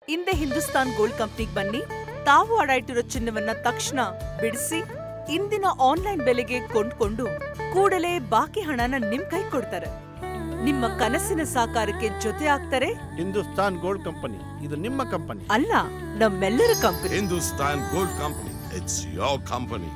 ಹಿಂದೆ ಹಿಂದೂಸ್ತಾನ್ ಗೋಲ್ಡ್ ಕಂಪ್ನಿಗೆ ಬನ್ನಿ. ತಾವು ಅಡ ಇಟ್ಟಿರೋ ಚಿನ್ನವನ್ನ ತಕ್ಷಣ ಬಿಡಿಸಿ ಇಂದಿನ ಆನ್ಲೈನ್ ಬೆಲೆಗೆ ಕೊಂಡ್ಕೊಂಡು ಕೂಡಲೇ ಬಾಕಿ ಹಣನ ನಿಮ್ ಕೈ ಕೊಡ್ತಾರೆ. ನಿಮ್ಮ ಕನಸಿನ ಸಾಕಾರಕ್ಕೆ ಜೊತೆ ಆಗ್ತಾರೆ ಹಿಂದೂಸ್ತಾನ್ ಗೋಲ್ಡ್ ಕಂಪನಿ. ಇದು ನಿಮ್ಮ ಕಂಪನಿ ಅಲ್ಲ, ನಮ್ಮೆಲ್ಲರ company. Hindustan gold company, it's your company.